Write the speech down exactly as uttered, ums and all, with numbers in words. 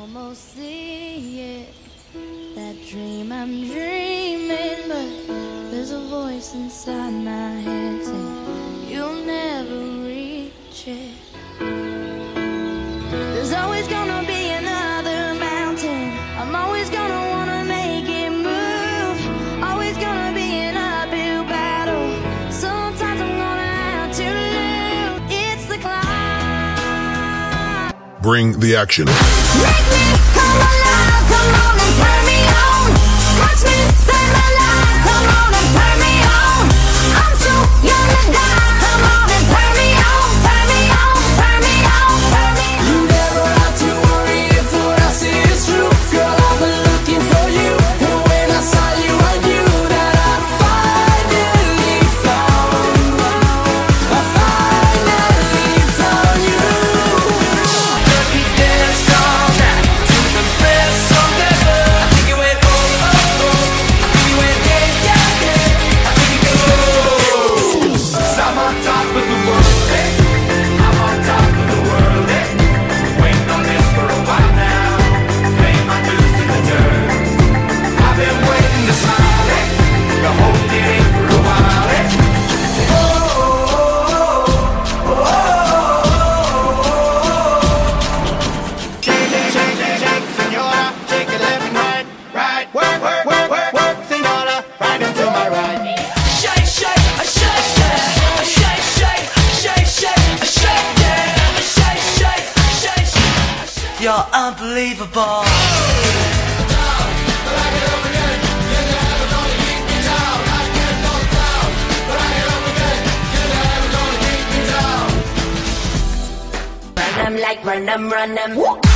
almost see it, that dream I'm dreaming, but there's a voice inside my head saying you'll never reach it. There's always gonna be another mountain, I'm always gonna wanna make it move, always gonna be an uphill battle, sometimes I'm gonna have to lose. It's the climb. Bring the action. Make me come alive, come on and turn me on. Touch me, save my life, come on and turn me on. I'm too young to die, come on and turn me on, turn me on, turn me on, turn me on. You never have to worry if what I say is true. Girl, I've been looking for you, and when I saw you I knew that I finally found you. I finally found you. Cause we danced all night to the best song ever. I think you went oh oh oh, I think you went yeah yeah yeah, I think you go. 'Cause I'm on top of the world, hey. I'm on top of the world, hey. Waiting on this for a while now, paying my dues to the dirt. I've been waiting to smile, hey. The whole day for a while, hey. Oh, oh, oh, oh, oh. Shake, shake, shake, shake, shake, senora, shake it left and right, right. Work, work, work, work, work, senora, right into my right. Shake, shake, a shake, yeah, a shake, shake, shake, shake, a shake, yeah, a shake, shake, shake, shake. You're unbelievable. Run 'em like run 'em, run 'em.